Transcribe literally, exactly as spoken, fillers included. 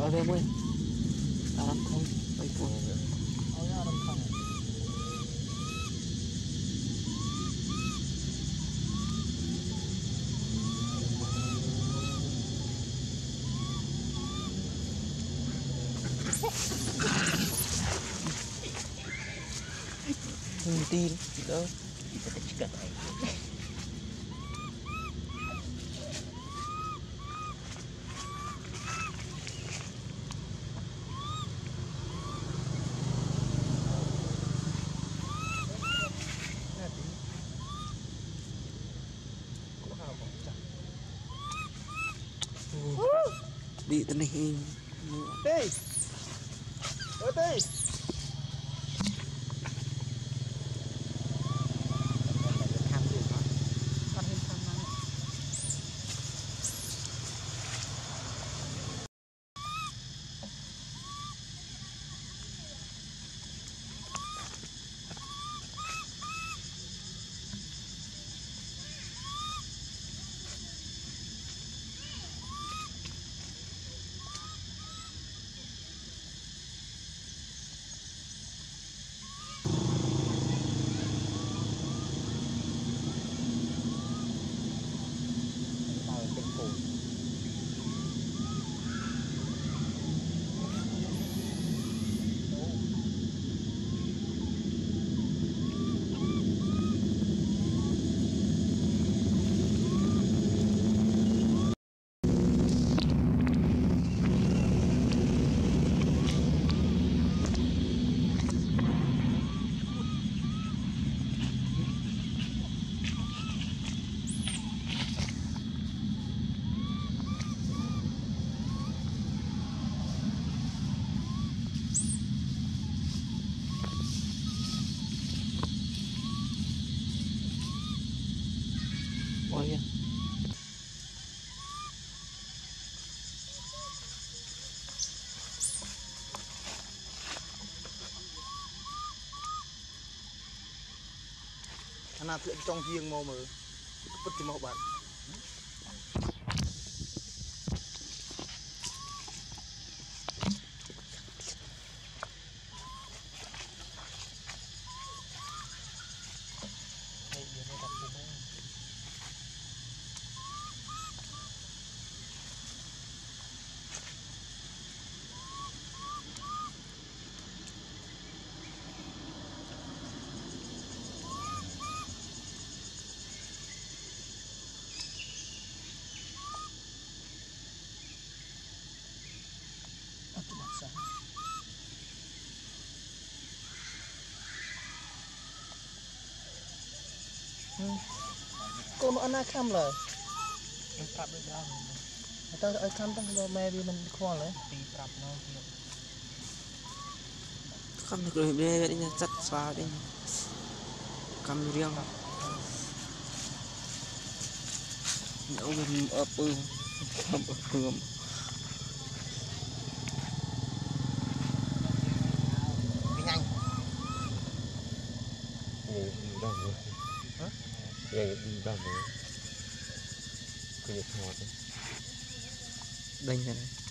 ở đây mới làm không bay cuồng ở nhà làm không không tin đâu chỉ cần này đi tên này đây ở đây tham dự đó con hình tham năng ôi anh nào chuyện trong riêng mô mờ bất kỳ mẫu bạn cô nó ăn ai khăm lời em cặp được đâu tao ai khăm tao lo mẹ vì mình khoan lấy tì cặp nó không được rồi đây đi chặt xóa đi cầm riêng nấu mình ấp ương không ấp ương nhanh vậy đâu rồi hả vậy đâu rồi cái gì thôi đánh này